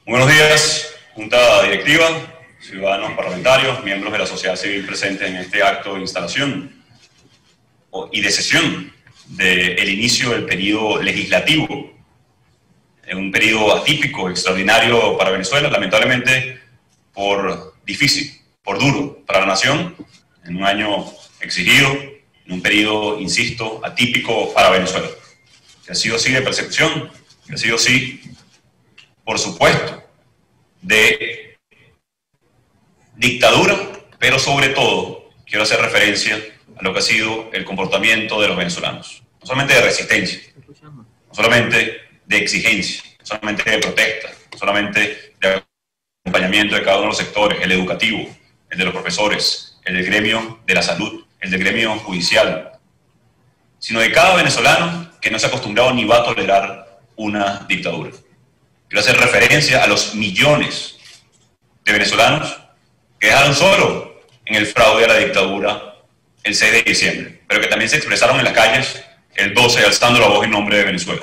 Muy buenos días, Junta Directiva, ciudadanos parlamentarios, miembros de la sociedad civil presentes en este acto de instalación y de sesión del inicio del periodo legislativo, en un periodo atípico, extraordinario para Venezuela, lamentablemente por difícil, por duro para la nación, en un año exigido, en un periodo, insisto, atípico para Venezuela. Que ha sido así de persecución, que ha sido así, por supuesto, de dictadura, pero sobre todo quiero hacer referencia a lo que ha sido el comportamiento de los venezolanos. No solamente de resistencia, no solamente de exigencia, no solamente de protesta, no solamente de acompañamiento de cada uno de los sectores, el educativo, el de los profesores, el del gremio de la salud, el del gremio judicial, sino de cada venezolano que no se ha acostumbrado ni va a tolerar una dictadura. Quiero hacer referencia a los millones de venezolanos que dejaron solo en el fraude a la dictadura el 6 de diciembre, pero que también se expresaron en las calles el 12 alzando la voz en nombre de Venezuela.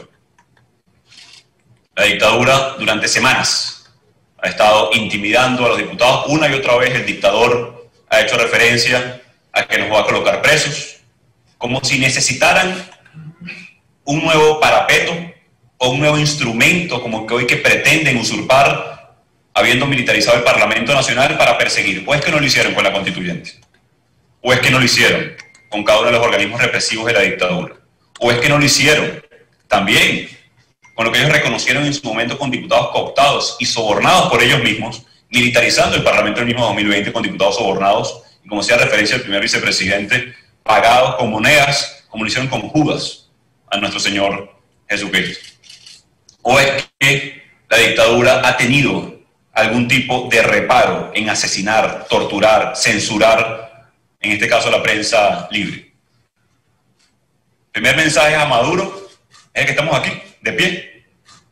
La dictadura durante semanas ha estado intimidando a los diputados. Una y otra vez el dictador ha hecho referencia a que nos va a colocar presos, como si necesitaran un nuevo parapeto o un nuevo instrumento como que hoy que pretenden usurpar, habiendo militarizado el Parlamento Nacional para perseguir. ¿O es que no lo hicieron con la Constituyente? ¿O es que no lo hicieron con cada uno de los organismos represivos de la dictadura? ¿O es que no lo hicieron también con lo que ellos reconocieron en su momento con diputados cooptados y sobornados por ellos mismos, militarizando el Parlamento del mismo 2020 con diputados sobornados, y como hacía referencia el primer vicepresidente, pagados con monedas, como lo hicieron con Judas a nuestro Señor Jesucristo? ¿O es que la dictadura ha tenido algún tipo de reparo en asesinar, torturar, censurar, en este caso la prensa libre? El primer mensaje a Maduro es el que estamos aquí, de pie.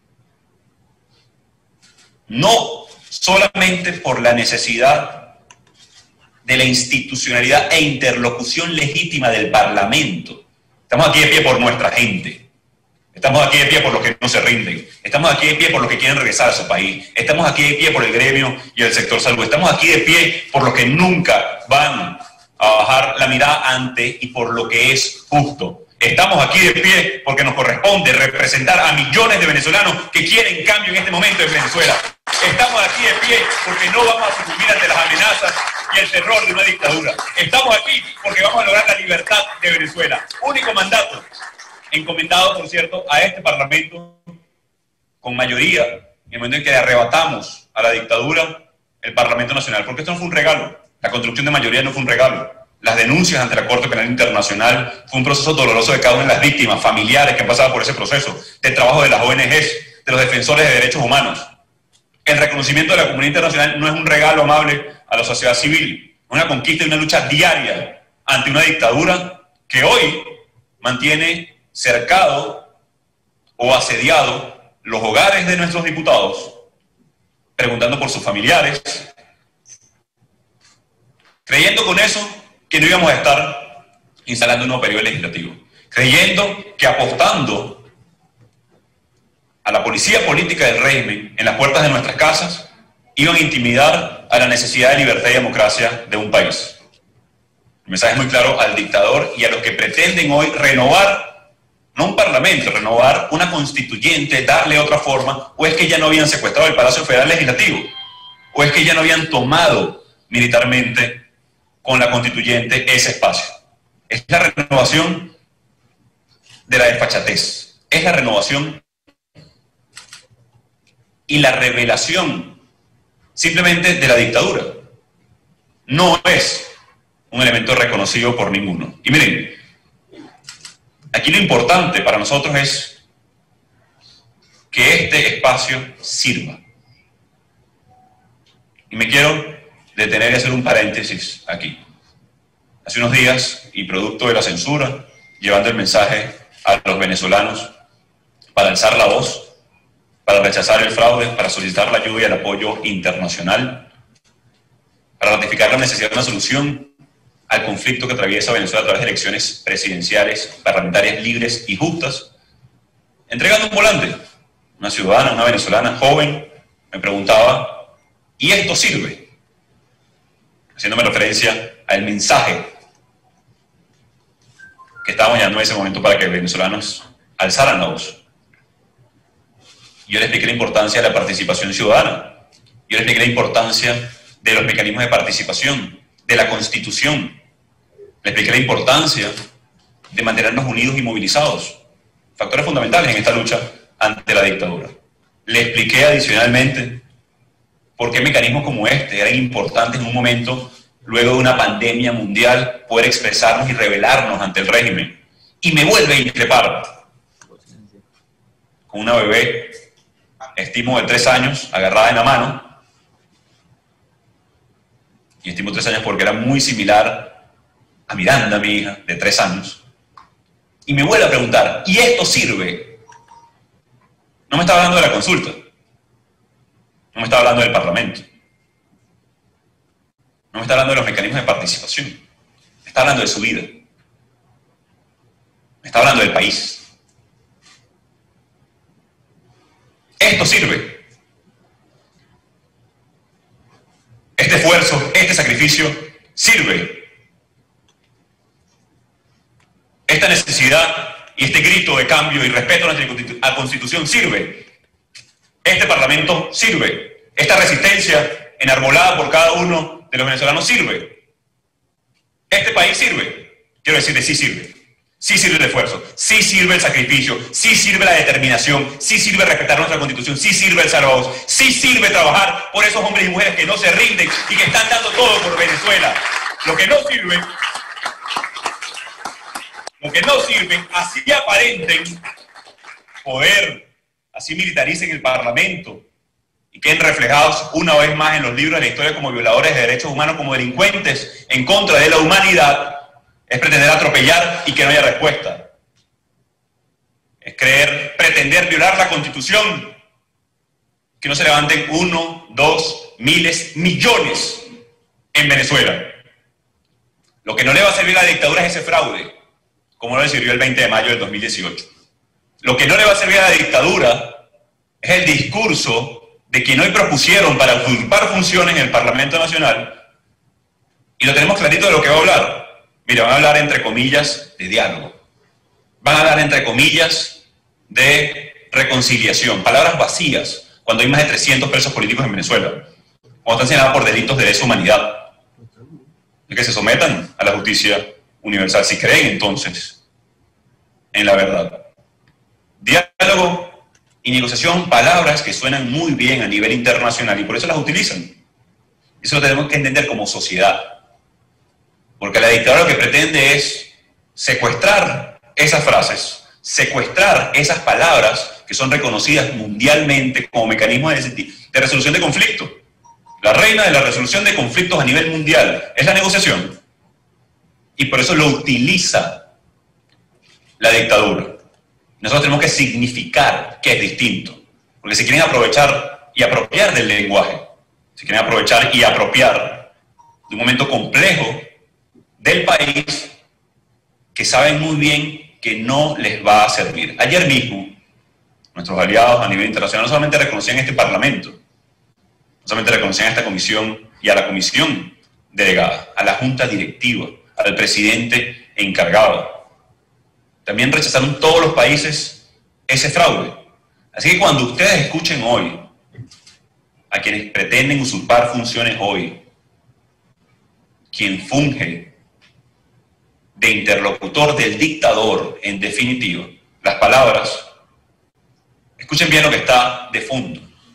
No solamente por la necesidad de la institucionalidad e interlocución legítima del Parlamento. Estamos aquí de pie por nuestra gente. Estamos aquí de pie por los que no se rinden. Estamos aquí de pie por los que quieren regresar a su país. Estamos aquí de pie por el gremio y el sector salud. Estamos aquí de pie por los que nunca van a bajar la mirada ante y por lo que es justo. Estamos aquí de pie porque nos corresponde representar a millones de venezolanos que quieren cambio en este momento en Venezuela. Estamos aquí de pie porque no vamos a sucumbir ante las amenazas y el terror de una dictadura. Estamos aquí porque vamos a lograr la libertad de Venezuela. Único mandato, encomendado, por cierto, a este Parlamento con mayoría, en el momento en que arrebatamos a la dictadura el Parlamento Nacional, porque esto no fue un regalo. La construcción de mayoría no fue un regalo. Las denuncias ante la Corte Penal Internacional fue un proceso doloroso de cada una de las víctimas, familiares que han pasado por ese proceso, del trabajo de las ONGs, de los defensores de derechos humanos. El reconocimiento de la comunidad internacional no es un regalo amable a la sociedad civil, es una conquista y una lucha diaria ante una dictadura que hoy mantiene cercado o asediado los hogares de nuestros diputados, preguntando por sus familiares, creyendo con eso que no íbamos a estar instalando un nuevo periodo legislativo, creyendo que apostando a la policía política del régimen en las puertas de nuestras casas iban a intimidar a la necesidad de libertad y democracia de un país. El mensaje es muy claro al dictador y a los que pretenden hoy renovar, no un parlamento, renovar una constituyente, darle otra forma. ¿O es que ya no habían secuestrado el Palacio Federal Legislativo? ¿O es que ya no habían tomado militarmente con la constituyente ese espacio? Es la renovación de la desfachatez, es la renovación y la revelación simplemente de la dictadura. No es un elemento reconocido por ninguno. Y miren, aquí lo importante para nosotros es que este espacio sirva. Y me quiero detener y hacer un paréntesis aquí. Hace unos días, y producto de la censura, llevando el mensaje a los venezolanos para alzar la voz, para rechazar el fraude, para solicitar la ayuda y el apoyo internacional, para ratificar la necesidad de una solución al conflicto que atraviesa Venezuela a través de elecciones presidenciales, parlamentarias libres y justas, entregando un volante, una ciudadana, una venezolana joven, me preguntaba, ¿y esto sirve? Haciéndome referencia al mensaje que estábamos llevando en ese momento para que los venezolanos alzaran la voz. Yo le expliqué la importancia de la participación ciudadana. Yo le expliqué la importancia de los mecanismos de participación, de la Constitución. Le expliqué la importancia de mantenernos unidos y movilizados. Factores fundamentales en esta lucha ante la dictadura. Le expliqué adicionalmente por qué mecanismos como este eran importantes en un momento, luego de una pandemia mundial, poder expresarnos y rebelarnos ante el régimen. Y me vuelve a increpar con una bebé, estimo de 3 años, agarrada en la mano, y estimo 3 años porque era muy similar a Miranda, mi hija, de 3 años, y me vuelve a preguntar, ¿y esto sirve? No me está hablando de la consulta, no me está hablando del Parlamento, no me está hablando de los mecanismos de participación, me está hablando de su vida, me está hablando del país. Esto sirve. Este esfuerzo, este sacrificio sirve. Esta necesidad y este grito de cambio y respeto a la Constitución sirve. Este Parlamento sirve. Esta resistencia enarbolada por cada uno de los venezolanos sirve. Este país sirve. Quiero decirle, sí sirve. Sí sirve el esfuerzo, sí sirve el sacrificio, sí sirve la determinación, sí sirve respetar nuestra Constitución, sí sirve el salvados, sí sirve trabajar por esos hombres y mujeres que no se rinden y que están dando todo por Venezuela. Lo que no sirve, así aparenten poder, así militaricen el Parlamento y queden reflejados una vez más en los libros de la historia como violadores de derechos humanos, como delincuentes en contra de la humanidad, es pretender atropellar y que no haya respuesta. Es pretender violar la Constitución, que no se levanten 1, 2, miles, millones en Venezuela. Lo que no le va a servir a la dictadura es ese fraude, como no le sirvió el 20 de mayo del 2018. Lo que no le va a servir a la dictadura es el discurso de quien hoy propusieron para usurpar funciones en el Parlamento Nacional, y lo tenemos clarito de lo que va a hablar. Mira, van a hablar entre comillas de diálogo, van a hablar entre comillas de reconciliación, palabras vacías, cuando hay más de 300 presos políticos en Venezuela, cuando están señalados por delitos de lesa humanidad, de que se sometan a la justicia universal, si creen entonces en la verdad. Diálogo y negociación, palabras que suenan muy bien a nivel internacional y por eso las utilizan. Eso lo tenemos que entender como sociedad. Porque la dictadura lo que pretende es secuestrar esas frases, secuestrar esas palabras que son reconocidas mundialmente como mecanismos de resolución de conflictos. La reina de la resolución de conflictos a nivel mundial es la negociación. Y por eso lo utiliza la dictadura. Nosotros tenemos que significar que es distinto. Porque se quieren aprovechar y apropiar del lenguaje. Se quieren aprovechar y apropiar de un momento complejo del país que saben muy bien que no les va a servir. Ayer mismo, nuestros aliados a nivel internacional no solamente reconocían este Parlamento, no solamente reconocían a esta comisión y a la comisión delegada, a la junta directiva, al presidente encargado. También rechazaron todos los países ese fraude. Así que cuando ustedes escuchen hoy a quienes pretenden usurpar funciones hoy, quien funge de interlocutor del dictador, en definitiva, las palabras, escuchen bien lo que está de fondo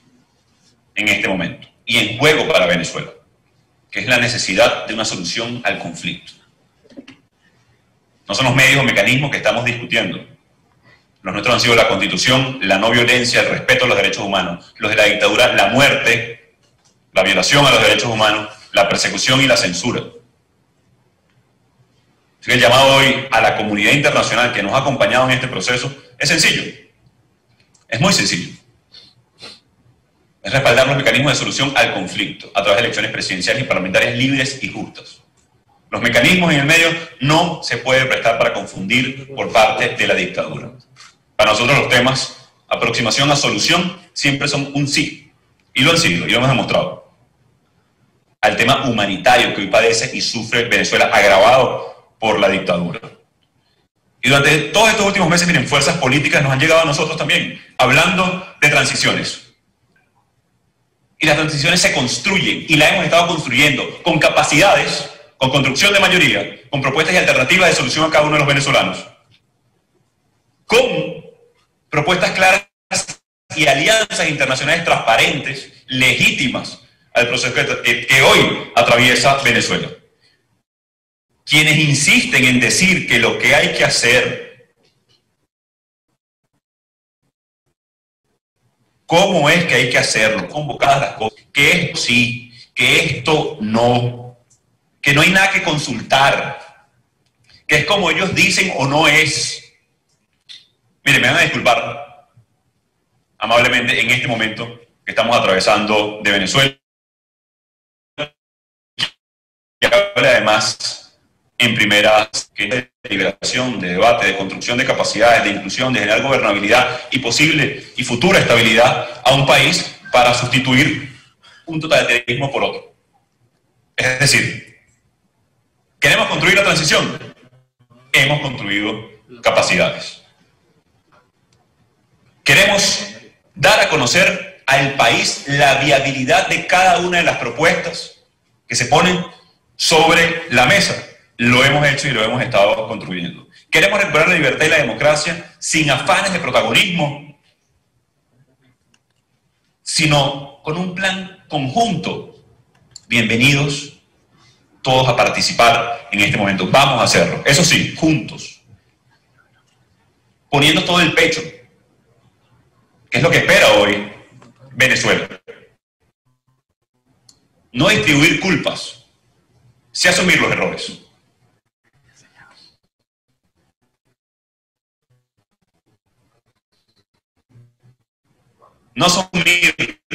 en este momento y en juego para Venezuela, que es la necesidad de una solución al conflicto. No son los medios o mecanismos que estamos discutiendo. Los nuestros han sido la Constitución, la no violencia, el respeto a los derechos humanos. Los de la dictadura, la muerte, la violación a los derechos humanos, la persecución y la censura. Así que el llamado hoy a la comunidad internacional que nos ha acompañado en este proceso es sencillo. Es muy sencillo. Es respaldar los mecanismos de solución al conflicto a través de elecciones presidenciales y parlamentarias libres y justas. Los mecanismos en el medio no se puede prestar para confundir por parte de la dictadura. Para nosotros los temas, aproximación a solución, siempre son un sí. y lo han sido, y lo hemos demostrado, al tema humanitario que hoy padece y sufre Venezuela, agravado por la dictadura. Y durante todos estos últimos meses, miren, fuerzas políticas nos han llegado a nosotros también, hablando de transiciones. Y las transiciones se construyen, y las hemos estado construyendo con capacidades, con construcción de mayoría, con propuestas y alternativas de solución a cada uno de los venezolanos, con propuestas claras y alianzas internacionales transparentes, legítimas, al proceso que hoy atraviesa Venezuela. Quienes insisten en decir que lo que hay que hacer, cómo es que hay que hacerlo, convocadas las cosas, que esto sí, que esto no, que no hay nada que consultar, que es como ellos dicen o no es. Miren, me van a disculpar amablemente en este momento que estamos atravesando de Venezuela, y además en primeras, que es de deliberación, de debate, de construcción de capacidades, de inclusión, de generar gobernabilidad y posible y futura estabilidad a un país para sustituir un totalitarismo por otro. Es decir, ¿queremos construir la transición? Hemos construido capacidades. Queremos dar a conocer al país la viabilidad de cada una de las propuestas que se ponen sobre la mesa. Lo hemos hecho y lo hemos estado construyendo. Queremos recuperar la libertad y la democracia sin afanes de protagonismo, sino con un plan conjunto. Bienvenidos todos a participar en este momento. Vamos a hacerlo. Eso sí, juntos. Poniendo todo el pecho, que es lo que espera hoy Venezuela. No distribuir culpas, sí asumir los errores. No asumir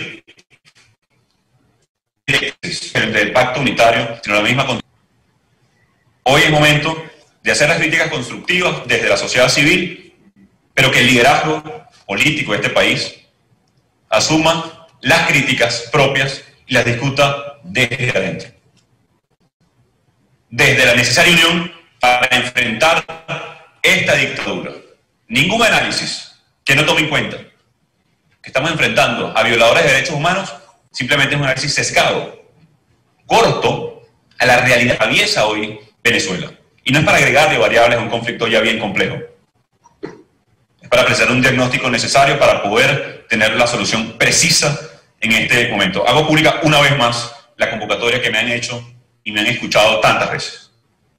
el pacto unitario, sino la misma. Hoy es momento de hacer las críticas constructivas desde la sociedad civil, pero que el liderazgo político de este país asuma las críticas propias y las discuta desde adentro. Desde la necesaria unión para enfrentar esta dictadura. Ningún análisis que no tome en cuenta que estamos enfrentando a violadores de derechos humanos simplemente es un análisis sesgado, corto a la realidad que atraviesa hoy Venezuela. Y no es para agregarle variables a un conflicto ya bien complejo. Es para presentar un diagnóstico necesario para poder tener la solución precisa en este momento. Hago pública una vez más la convocatoria que me han hecho y me han escuchado tantas veces.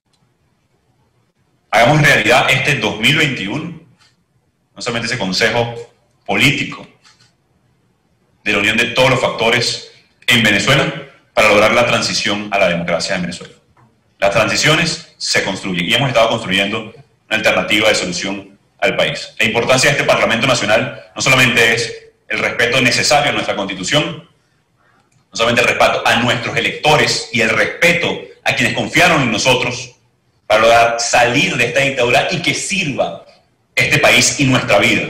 Hagamos realidad este 2021, no solamente ese consejo político de la unión de todos los factores en Venezuela para lograr la transición a la democracia en Venezuela. Las transiciones se construyen y hemos estado construyendo una alternativa de solución al país. La importancia de este Parlamento Nacional no solamente es el respeto necesario a nuestra Constitución, no solamente el respeto a nuestros electores y el respeto a quienes confiaron en nosotros para lograr salir de esta dictadura y que sirva este país y nuestra vida.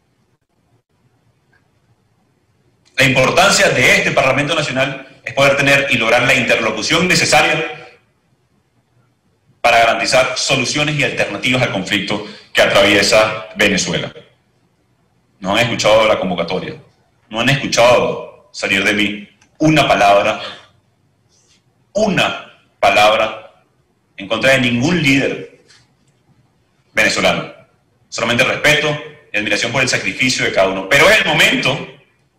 La importancia de este Parlamento Nacional es poder tener y lograr la interlocución necesaria para garantizar soluciones y alternativas al conflicto que atraviesa Venezuela. No han escuchado la convocatoria, no han escuchado salir de mí una palabra en contra de ningún líder venezolano. Solamente respeto y admiración por el sacrificio de cada uno. Pero es el momento,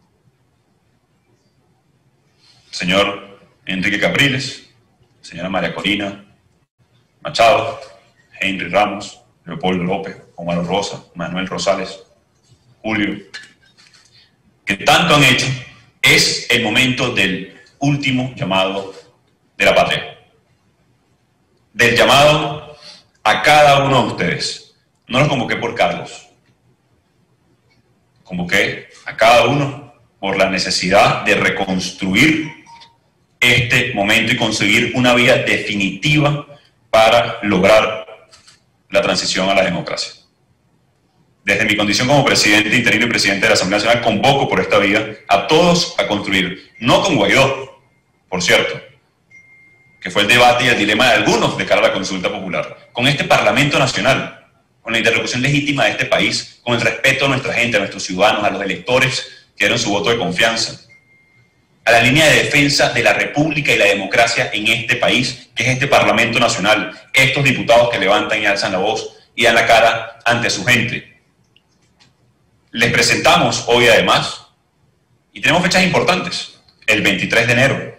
señor Enrique Capriles, señora María Corina Machado, Henry Ramos, Leopoldo López, Omar Rosa, Manuel Rosales, Julio, que tanto han hecho, es el momento del último llamado de la patria. Del llamado a cada uno de ustedes. No los convoqué por Carlos. Convoqué a cada uno por la necesidad de reconstruir este momento y conseguir una vía definitiva para lograr la transición a la democracia. desde mi condición como presidente interino y presidente de la Asamblea Nacional, convoco por esta vía a todos a construir, no con Guaidó, por cierto, que fue el debate y el dilema de algunos de cara a la consulta popular, con este Parlamento Nacional, con la interlocución legítima de este país, con el respeto a nuestra gente, a nuestros ciudadanos, a los electores que dieron su voto de confianza, a la línea de defensa de la República y la democracia en este país, que es este Parlamento Nacional, estos diputados que levantan y alzan la voz y dan la cara ante su gente. Les presentamos hoy además, y tenemos fechas importantes, el 23 de enero.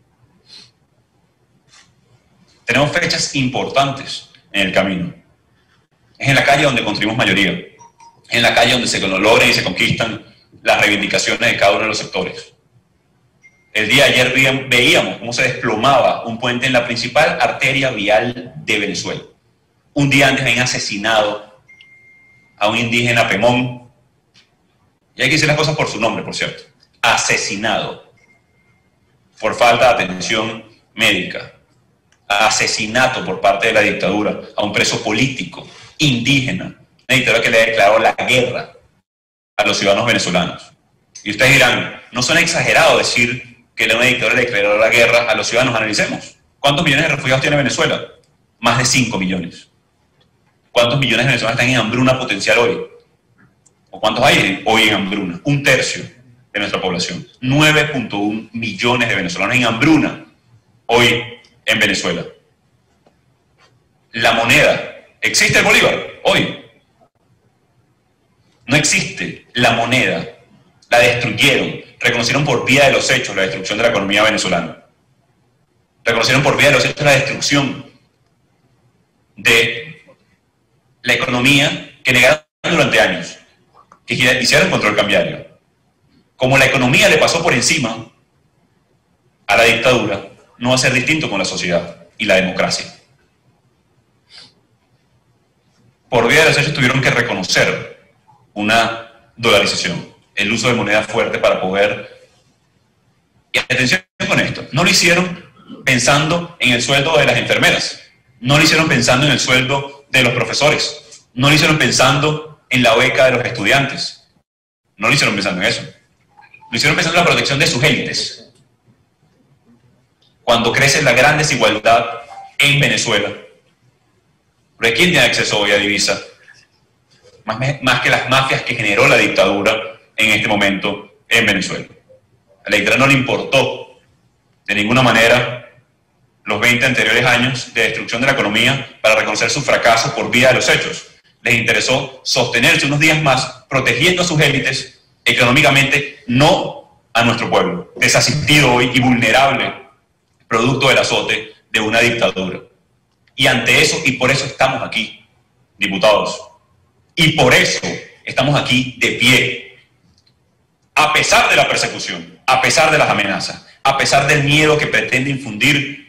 Tenemos fechas importantes en el camino. Es en la calle donde construimos mayoría, es en la calle donde se logran y se conquistan las reivindicaciones de cada uno de los sectores. El día de ayer veíamos cómo se desplomaba un puente en la principal arteria vial de Venezuela. Un día antes habían asesinado a un indígena Pemón, y hay que decir las cosas por su nombre, por cierto, asesinado por falta de atención médica, asesinato por parte de la dictadura a un preso político indígena, una dictadura que le ha declarado la guerra a los ciudadanos venezolanos. Y ustedes dirán, ¿no suena exagerado decir que una dictadura le declaró la guerra a los ciudadanos? Analicemos. ¿Cuántos millones de refugiados tiene Venezuela? Más de 5 millones. ¿Cuántos millones de venezolanos están en hambruna potencial hoy? ¿O cuántos hay hoy en hambruna? 1/3 de nuestra población. 9.1 millones de venezolanos en hambruna hoy en Venezuela. La moneda. ¿Existe el bolívar? Hoy. No existe la moneda. La destruyeron. Reconocieron por vía de los hechos la destrucción de la economía venezolana. Reconocieron por vía de los hechos la destrucción de la economía que negaron durante años, que hicieron control cambiario. Como la economía le pasó por encima a la dictadura, no va a ser distinto con la sociedad y la democracia. Por vía de los hechos tuvieron que reconocer una dolarización, el uso de moneda fuerte para poder... Y atención con esto, no lo hicieron pensando en el sueldo de las enfermeras, no lo hicieron pensando en el sueldo de los profesores, no lo hicieron pensando en la beca de los estudiantes, no lo hicieron pensando en eso, lo hicieron pensando en la protección de sus élites. Cuando crece la gran desigualdad en Venezuela, ¿pero quién tiene acceso hoy a divisa? Más que las mafias que generó la dictadura en este momento en Venezuela. A la dictadura no le importó de ninguna manera los 20 anteriores años de destrucción de la economía para reconocer su fracaso por vía de los hechos. Les interesó sostenerse unos días más protegiendo a sus élites económicamente, no a nuestro pueblo, desasistido hoy y vulnerable, producto del azote de una dictadura. Y ante eso, y por eso estamos aquí, diputados, y por eso estamos aquí de pie, a pesar de la persecución, a pesar de las amenazas, a pesar del miedo que pretende infundir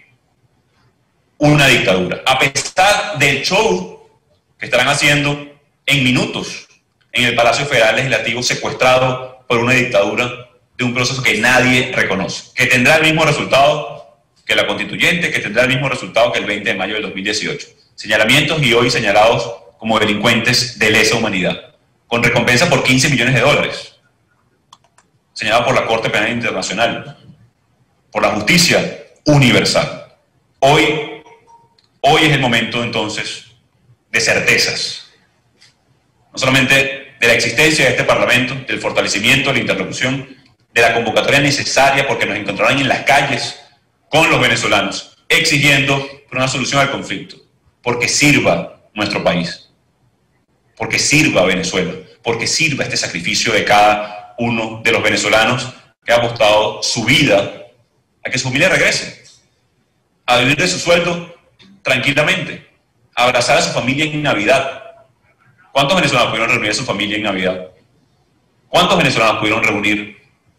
una dictadura, a pesar del show que estarán haciendo en minutos en el Palacio Federal Legislativo, secuestrado por una dictadura de un proceso que nadie reconoce, que tendrá el mismo resultado que la constituyente, que tendrá el mismo resultado que el 20 de mayo del 2018. Señalamientos y hoy señalados como delincuentes de lesa humanidad, con recompensa por 15 millones de dólares, señalado por la Corte Penal Internacional, por la justicia universal. Hoy es el momento entonces de certezas, no solamente de la existencia de este Parlamento, del fortalecimiento, de la interlocución, de la convocatoria necesaria, porque nos encontrarán en las calles con los venezolanos, exigiendo una solución al conflicto, porque sirva nuestro país, porque sirva Venezuela, porque sirva este sacrificio de cada uno de los venezolanos que ha apostado su vida a que su familia regrese, a vivir de su sueldo tranquilamente, a abrazar a su familia en Navidad. ¿Cuántos venezolanos pudieron reunir a su familia en Navidad? ¿Cuántos venezolanos pudieron reunir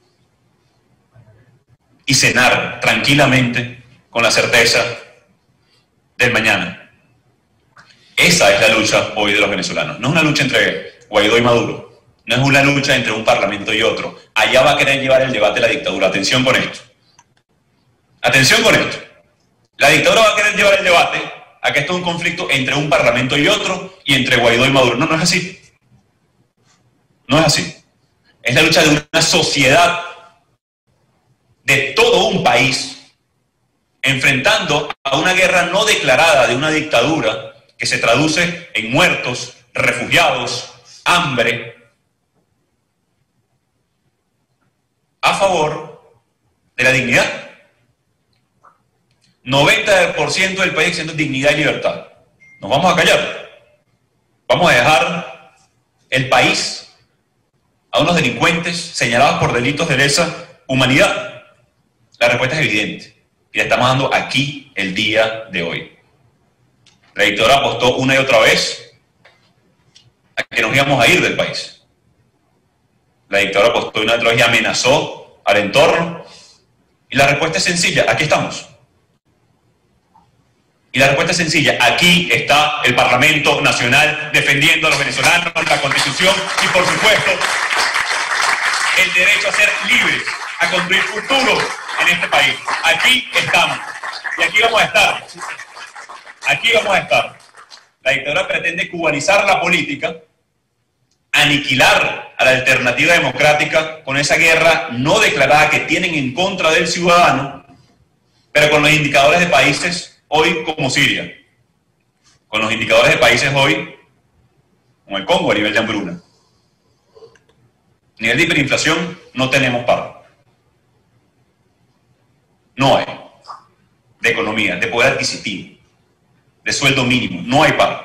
y cenar tranquilamente con la certeza del mañana? Esa es la lucha hoy de los venezolanos. No es una lucha entre Guaidó y Maduro, no es una lucha entre un parlamento y otro. Allá va a querer llevar el debate la dictadura. Atención con esto. Atención con esto. La dictadura va a querer llevar el debate a que esto es un conflicto entre un parlamento y otro y entre Guaidó y Maduro. No, no es así. No es así. Es la lucha de una sociedad, de todo un país, enfrentando a una guerra no declarada de una dictadura que se traduce en muertos, refugiados, hambre, a favor de la dignidad. 90% del país siendo dignidad y libertad. ¿Nos vamos a callar? ¿Vamos a dejar el país a unos delincuentes señalados por delitos de lesa humanidad? La respuesta es evidente y la estamos dando aquí el día de hoy. La dictadura apostó una y otra vez a que nos íbamos a ir del país. La dictadura apostó una y otra vez y amenazó al entorno. Y la respuesta es sencilla, aquí estamos. Y la respuesta es sencilla, aquí está el Parlamento Nacional defendiendo a los venezolanos, la Constitución y, por supuesto, el derecho a ser libres, a construir futuro en este país. Aquí estamos. Y aquí vamos a estar. Aquí vamos a estar. La dictadura pretende cubanizar la política, aniquilar a la alternativa democrática con esa guerra no declarada que tienen en contra del ciudadano, pero con los indicadores de países hoy como Siria, con los indicadores de países hoy como el Congo a nivel de hambruna. Nivel de hiperinflación no tenemos paro. No hay. De economía, de poder adquisitivo, de sueldo mínimo, no hay paro.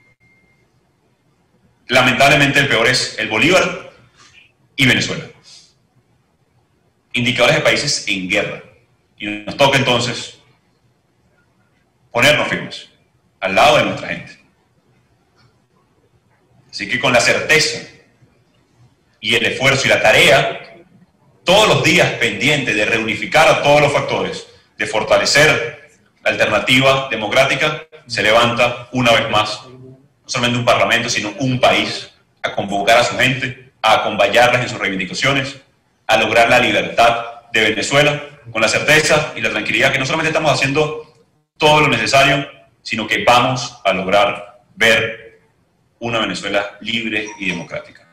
Lamentablemente el peor es el Bolívar y Venezuela. Indicadores de países en guerra. Y nos toca entonces ponernos firmes al lado de nuestra gente. Así que con la certeza y el esfuerzo y la tarea, todos los días pendiente de reunificar a todos los factores, de fortalecer la alternativa democrática, se levanta una vez más, no solamente un parlamento, sino un país, a convocar a su gente, a acompañarlas en sus reivindicaciones, a lograr la libertad de Venezuela, con la certeza y la tranquilidad que no solamente estamos haciendo todo lo necesario, sino que vamos a lograr ver una Venezuela libre y democrática.